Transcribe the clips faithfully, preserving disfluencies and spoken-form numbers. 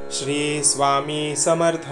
श्री स्वामी समर्थ।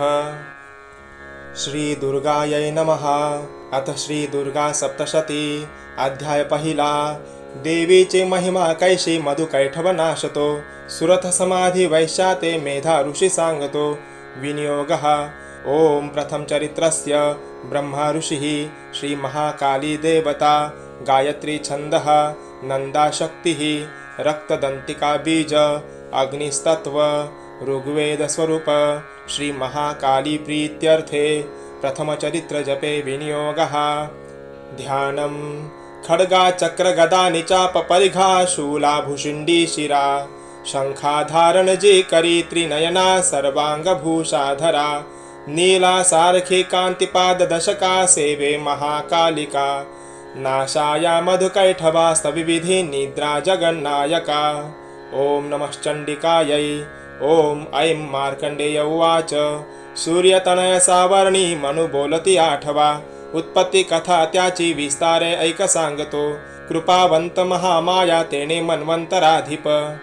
श्री दुर्गायै नमः। अथ श्री दुर्गा सप्तशती अध्याय पहिला। देवीची महिमा कैशी मधु कैठव नाशतो, सुरथ समाधी वैश्याते मेधा ऋषी सांगतो। विनियोगः। ओम प्रथम चरित्रस्य ब्रह्मा ऋषिः, श्री महाकाली देवता, गायत्री छन्दः, नंदा शक्तिः, रक्तदंतिका बीज, अग्निस्तत्व, ऋग्वेद स्वरूप। श्री महाकाली प्रीत्यर्थे प्रथम चरित्र जपे विनियोगः। ध्यानम। खड्गा चक्र गदा निचाप परिघा शूला भुषुंडी शिरा, शंखाधारण जी करी त्रिनयना सर्वांग भूषाधरा, नीला सारखी कांतिपाद दशका सेवे महाकालिका, नाशाया मधुकैठवा स्तविविधि निद्रा जगन्नायका। ओम नमश्चंडिकायै। ओम ऐं मार्कंडेय उवाच। सूर्यतनय सावर्णी मनु बोलती आठवा, उत्पत्ती कथा त्याची विस्तारे ऐक सांगतो। कृपावंत महामाया तेने मन्वंतराधिप,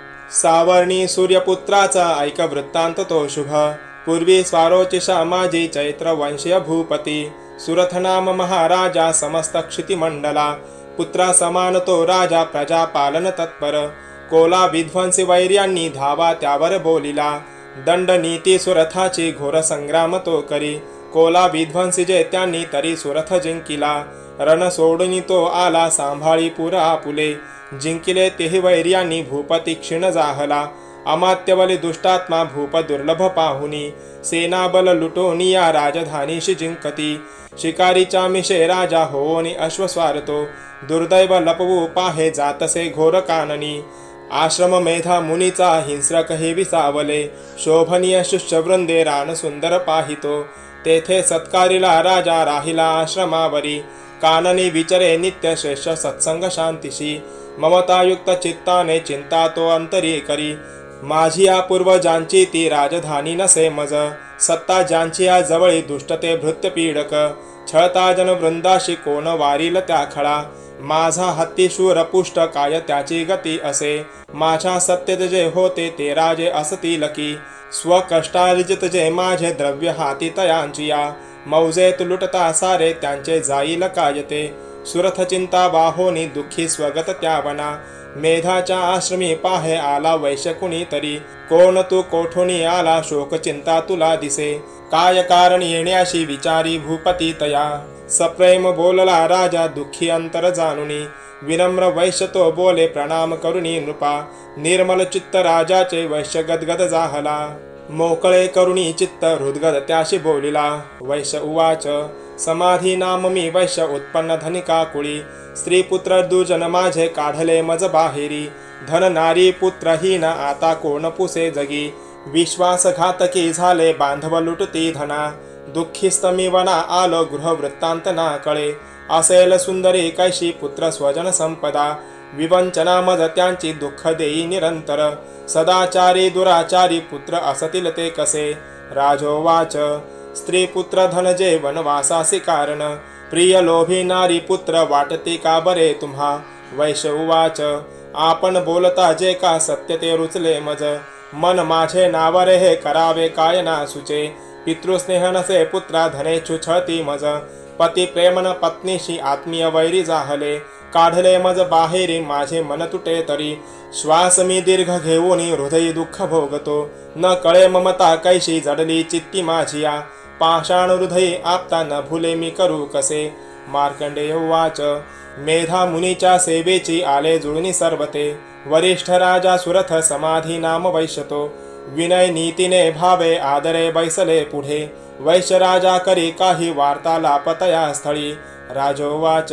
सावर्णी सूर्यपुत्राचा ऐक वृत्तांत तो शुभ। पूर्वी स्वारोचिषा माझी चैत्र वंशीय भूपती, सुरथ नाम महाराजा समस्त क्षितिमंडला, पुत्रा समान तो राजा प्रजा पालन तत्पर। कोला विध्वंसी वैर्यांनी धावा त्यावर बोलिला, दंड नीती सुरथाची घोर संग्राम तो करी। कोला विध्वंसी जे त्यांनी तरी सुरथ जिंकिला, रण सोडून तो आला सांभाळी पुर आपुले। जिंकिले तेही वैर्यांनी भूपती क्षीण जाहला, अमात्यबली दुष्टात्मा भूप दुर्लभ पाहुनी। सेनाबल लुटोनिया राजधानीशी जिंकती, शिकारीच्या मिशे राजा होऊनी अश्वस्वारतो। दुर्दैव लपवू पाहे जातसे घोर काननी, आश्रम मेधा मुनीचा हिंस्रक हे विसावले। शोभनीय शिष्यवृंदे रान सुंदर पाहितो, तेथे सत्कारिला राजा राहिला आश्रमावरी। काननी विचरे नित्य श्रेष्ठ सत्संग शांतीशी, ममतायुक्त चित्ताने चिंता तो अंतरी करी। माझी या पूर्वजांची ती राजधानी नसे मज, सत्ता ज्यांची या जवळी दुष्टते भृत्य पीडक। छळता जन वृंदाशी कोण वारील त्या खळा, माझा हत्ती शूर पुष्ट काय त्याची गती असे। माझ्या सत्यत जे होते ते राजे असतील की, स्वकष्टार्जित जे माझे द्रव्य हाती तयांची या। मौजेत लुटता सारे त्यांचे जाईल कायते, सुरथ चिंता बाहोनी दुःखी स्वगत त्यावना। मेधाच्या आश्रमी पाहे आला वैश्य कुणी तरी, कोण तू कोठुनी आला शोक चिंता तुला दिसे। काय कारण येण्याशी विचारी भूपती तया, सप्रेम बोलला राजा दुःखी अंतर जानुनी। विनम्र वैश्य तो बोले प्रणाम करुणी नृपा, निर्मल चित्त राजाचे वैश्य गदगद जाहला। मोकळे करुणी चित्त हृदगद त्याशी बोलिला। वैश्य उवाच। समाधी नाम मी वैश्य उत्पन्न धनिका कुळी, स्त्री पुत्र दुर्जन माझे काढले मज बाहेरी। धन नारी पुत्रहीन आता कोण पुसे जगी, विश्वासघातकी झाले बांधव लुटती धना। दुःखीस्त मी वना आलो गृह वृत्तांत ना कळे, असेल सुंदरी कैशी पुत्र स्वजन संपदा। विवंचना मज त्यांची दुःख देई निरंतर, सदाचारी दुराचारी पुत्र असतील ते कसे। राजोवाच। स्त्री पुत्र धन जे वनवासासी कारण, प्रिय लोभी नारी पुत्र वाटते का बरे तुम्हा। वैश्य उवाच। आपण बोलता जे का सत्य ते रुचले मज, मन माझे नावरे हे करावे काय ना सुचे। पितृस्नेह नसे पुत्रा धने छुछळती मज, पती प्रेमन पत्नीशी आत्मीय वैरी जाहले। काढले मज बाहेरी माझे मन तुटे तरी, श्वास मी दीर्घ घेऊनी हृदयी दुःख भोगतो। न कळे ममता कैशी जडली चित्ती माझिया, पाषाण हृदयी आपता न भुले मी करू कसे। मार्कंडेय उवाच। मेधा मुनीच्या सेवेची आले जुळणी सर्वते, वरिष्ठ राजा सुरथ समाधी नाम वैश्यतो। विनय नीतीने भावे आदरे बैसले पुढे, वैश्य राजा करी काही वार्तालाप तया स्थळी। राजोवाच।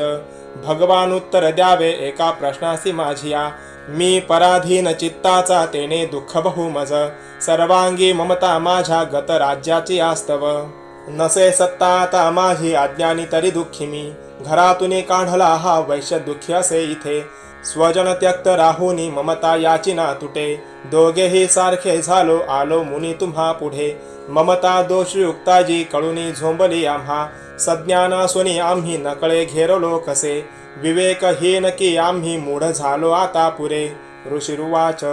भगवान उत्तर द्यावे एका प्रश्नासी माझिया, मी पराधीन चित्ताचा तेने दुःख बहु मज। सर्वांगी ममता माझ्या गत राज्याची आस्तव, नसे सत्ता आता माझी अज्ञानी तरी दुःखी मी। घरातून काढला हा वैश्य दुःखी असे इथे, स्वजन त्यक्त राहुनी ममता याची ना तुटे। दोघेही सारखे झालो आलो मुनी तुम्हा पुढे, ममता दोषयुक्ताजी कळुनी झोंबली आम्हा। सज्ञान असूनी आम्ही नकळे घेरलो कसे, विवेकहीन की आम्ही मूढ झालो आता पुरे। ऋषिरुवाच।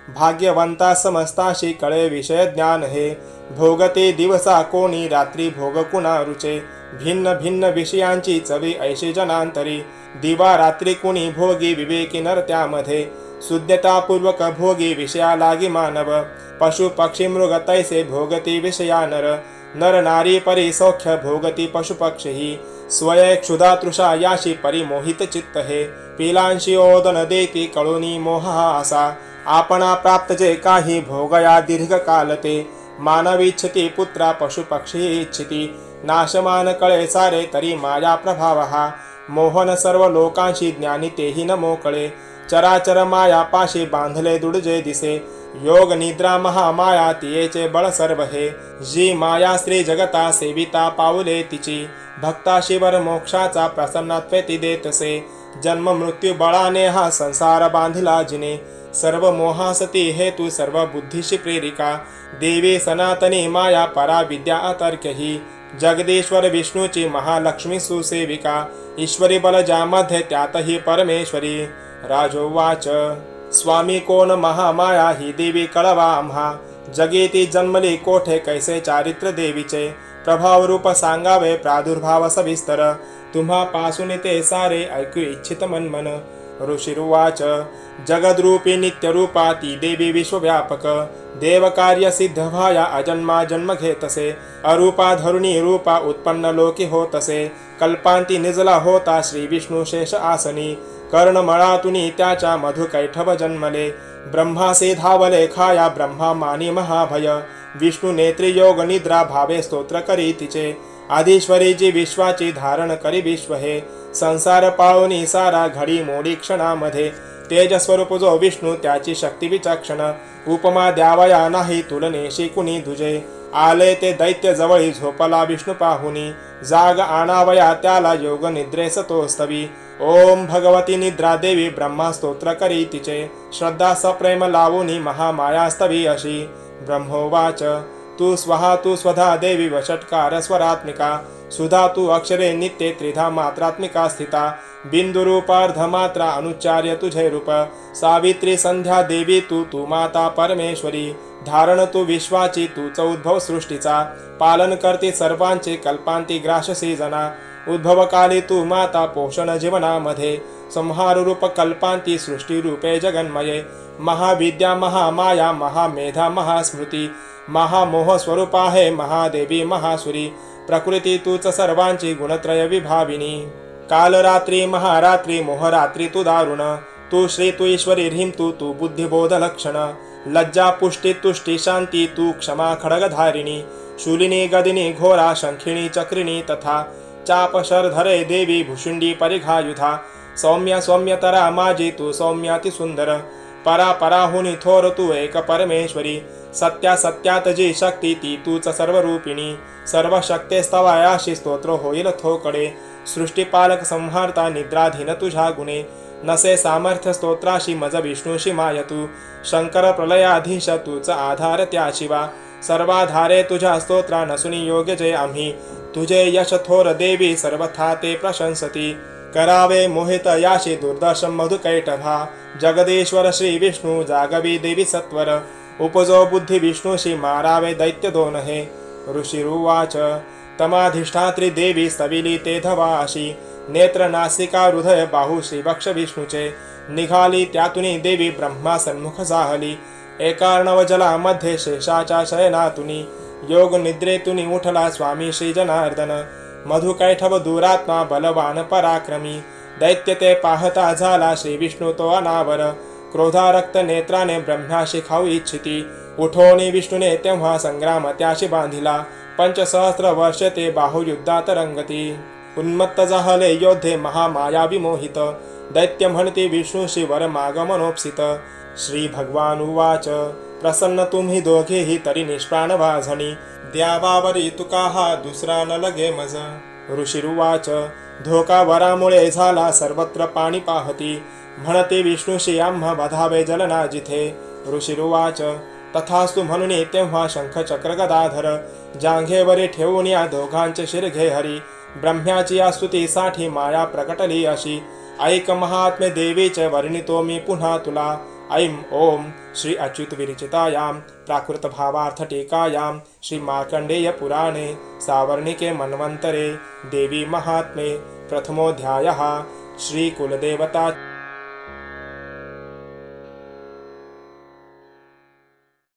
भाग्यवंता समस्ताशी कळे विषय ज्ञान हे. भोगते दिवसा कोणी रात्री भोग कुणा रुचे. भिन्न भिन्न विषयांची चवी ऐशी जनांतरी. दिवा रात्री कुणी भोगी विवेकी नर त्यामध्ये. शुद्धतापूर्वक भोगी विषया लागी मानव. पशु पक्षी मृग तैसे भोगती विषया नर. नर नारी परी सौख्य भोगती पशु पक्षी. स्वय क्षुधा तृषा याशी परिमोहित चित्त हे. पिलांशी ओदन देती कळोनी मोह असा. आपणा प्राप्त जे काही भोगया दीर्घ काल ते. मानवी इच्छती पुत्रा पशु पक्षी इच्छिती. नाशमान कळे सारे तरी माया प्रभाव हा. मोहन सर्व लोकांशी ज्ञानी तेही न मोकळे. चराचर माया पाशी बांधले दुडजे दिसे. योग निद्रा महामाया तियेचे बळ सर्व हे. जी माया श्री जगता सेविता पाऊले तिची. भक्ता शिवर मोक्षाचा प्रसन्नत्वे ती देतसे. जन्म मृत्यू बळाने हा संसार बांधिला जिने. सर्व मोहासती हेतू सर्व बुद्धीशी प्रेरिका. देवी सनातनी माया परा विद्या अतर्क्य ही. जगदीश्वर विष्णूची महालक्ष्मी सुसेविका. ईश्वरी बल ज्यामध्ये त्यातही परमेश्वरी. राजोवाच स्वामी कोण महामाया ही देवी कळवा आम्हा. जगेती जन्मली कोठे कैसे चारित्र देवीचे. प्रभाव रूप सांगावे प्रादुर्भाव सविस्तर. तुम्हा पासून ते सारे ऐकू इच्छित मनमन. ऋषिरुवाच जगद्रूपी नित्यरूपा ती देवी विश्वव्यापक. देव कार्य सिद्ध व्हाया अजन्मा जन्म घेतसे. अरूपा धरुणी रूपा उत्पन्न लोकी होतसे. कल्पांती निजला होता श्री विष्णू शेष आसनी. कर्णमळातुनी त्याच्या मधु कैठव जन्मले. ब्रह्मासे धावले खाया ब्रह्मा मानी महाभय. विष्णू नेत्री योग निद्रा भावे स्तोत्र करी तिचे. आधीश्वरी जी विश्वाची धारण करी विश्व हे. संसार पाळोनी सारा घडी मोडी क्षणामध्ये. तेज स्वरूप जो विष्णू त्याची शक्ती विचक्षण. उपमा द्यावया नाही तुलनेशी कुणी दुजे. आले ते दैत्य जवळी झोपला विष्णू पाहुनी. जाग आणावया त्याला योग निद्रेस तोस्तवी. ओम भगवती निद्रा देवी ब्रह्मा स्तोत्र करी तिचे. श्रद्धा सप्रेम लावोनी महामायास्तवी अशी. ब्रह्मोवाच तू स्वहा तू स्वधा देवी वषट्कार स्वरात्मिका. सुधा तू अक्षरे नित्ये त्रिधा मात्रात्मिका स्थिता. बिंदुरूपार्धमात्रा अनुच्चार्य तुझे रूप. सावित्री संध्या देवी तू तू माता परमेश्वरी. धारण तू विश्वाची तूच उद्भव सृष्टीचा. पालन करते सर्वांचे कल्पांती ग्राससी जना. उद्भवकाली तू माता पोषण जीवनामध्ये. संहार रूप कल्पांती सृष्टी रूपे जगन्मये. महाविद्या महामाया महामेधा महास्मृती. महामोह स्वरूप आहे महादेवी महासुरी. प्रकृती तूच सर्वांची गुणत्रय विभाविनी. काल रात्री महारात्री मोहरात्री तू दारुण. तू श्री तू ईश्वरी ह्रीं तू तू बुद्धिबोध लक्षण. लज्जा पुष्टी तुष्टी शांती तू क्षमा खड्गधारिणी. शूलिनी गदिनी घोरा शंखिणी चक्रिणी तथा. चाप शरधरे देवी भुषुंडी परिघायुधा. सौम्य सौम्यतरा माझी तू सौम्याति सुंदर. परा पराहुनी थोर तू एक परमेश्वरी. सत्या सत्यात जी शक्ती ती तूच सर्वरूपिणी. सर्व शक्ते स्तवायाशी स्तोत्र होईल थोकडे. सृष्टीपालक संहारता निद्राधीन तुझ्या गुणे. नसे सामर्थ्य स्तोत्राशी मज विष्णूशी मायतू. शंकर प्रलयाधीश तूच आधार त्या शिवा. सर्वाधारे तुझ्या स्तोत्रा नसुनी योग्य जय आम्ही. तुझे यश थोर देवी सर्वथा ते प्रशंसती. करावे मोहित याशी दुर्दर्शन मधुकैटभा. जगदीश्वर श्री विष्णू जागवी देवी सत्वर. उपजो बुद्धी विष्णूशी मारावे दैत्य दोन हे. ऋषिरुवाच तमाधिष्ठात्री देवी स्तविली ते धवाशी. नेत्र नासिका हृदय बाहू श्रीवक्ष विष्णूचे. निघाली त्यातुनी देवी ब्रह्मा सन्मुख जाहली. एकार्णव जलामध्ये शेषाच्या शयनातुनी. योग निद्रेतुनी उठला स्वामी श्री जनार्दन. मधुकैठव दुरात्मा बलवान पराक्रमी. दैत्य ते पाहता झाला श्री विष्णू तो अनावर. क्रोधारक्त नेत्राने ब्रह्म्याशी खाऊ इच्छिती. उठोनी विष्णूने तेव्हा संग्राम त्याशी बांधिला. पंचसहस्र वर्ष ते बाहुयुद्धात रंगती. उन्मत्त जाहले योद्धे महामाया विमोहित. दैत्य म्हणती विष्णूशी वर मागमनोपसित. श्री भगवान उवाच प्रसन्न तुम्ही दोघेही तरी निष्प्राण वाझणी. द्यावावरी तुका हा दुसरा न लगे मज. ऋषिरुवाच धोका वरामुळे झाला सर्वत्र पाणी पाहती. म्हणते विष्णूशी आम्हा बधावे जलना जिथे. ऋषिरुवाच तथास्तु म्हणून तेव्हा शंख चक्र गदाधर. जांघेवरी ठेवून या दोघांचे शिरघे हरी. ब्रह्म्याची या स्तुतीसाठी माया प्रकटली अशी. ऐक महात्मे देवीचे वर्णितो मी पुन्हा तुला. ऐं ओम श्री अच्युत विरचितायां प्राकृत भावार्थ टीकायां श्री मार्कंडेय पुराणे सावर्णिके मन्वंतरे देवी महात्म्ये प्रथमोऽध्यायः श्री कुलदेवता